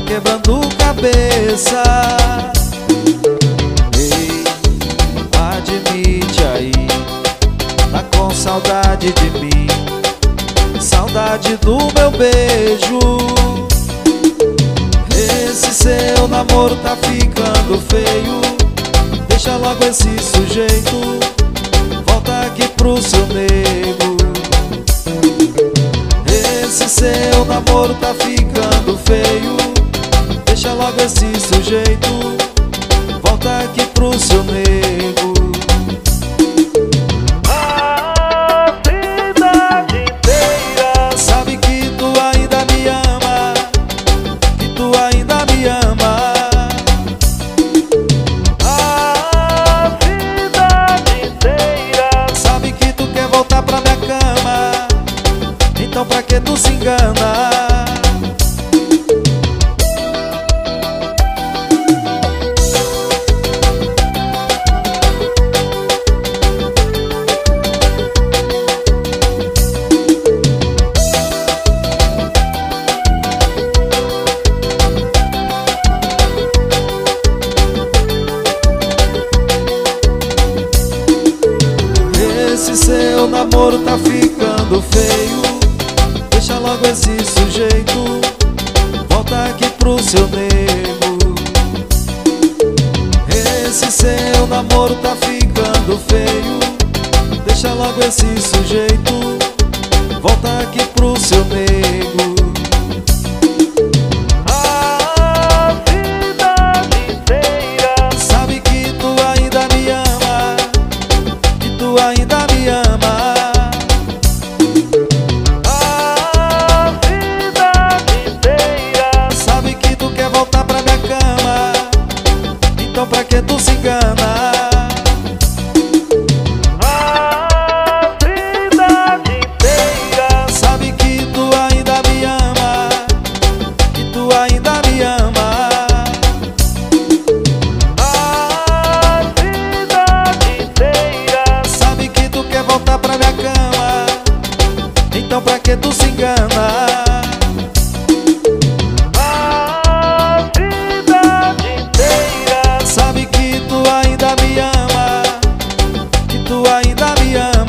quebrando cabeça. Ei, admite aí, tá com saudade de mim, saudade do meu beijo. Esse seu namoro tá ficando feio, deixa logo esse sujeito, volta aqui pro seu nego. Esse seu namoro tá ficando feio, deixa logo esse sujeito, volta aqui pro seu nego. A cidade inteira sabe que tu ainda me ama, que tu ainda me ama. A cidade inteira sabe que tu quer voltar pra minha cama, então pra que tu se engana? Esse seu namoro tá ficando feio, deixa logo esse sujeito, volta aqui pro seu nego. Esse seu namoro tá ficando feio, deixa logo esse sujeito, volta aqui pro seu nego. A cidade inteira sabe que tu ainda me ama, que tu ainda me ama. A cidade inteira sabe que tu quer voltar pra minha cama, então pra que tu se engana? A cidade inteira sabe que tu ainda me ama, que tu ainda me ama. A cidade inteira sabe que tu quer voltar pra minha cama, então pra que tu se engana? A cidade inteira sabe que tu ainda me ama, que tu ainda me ama.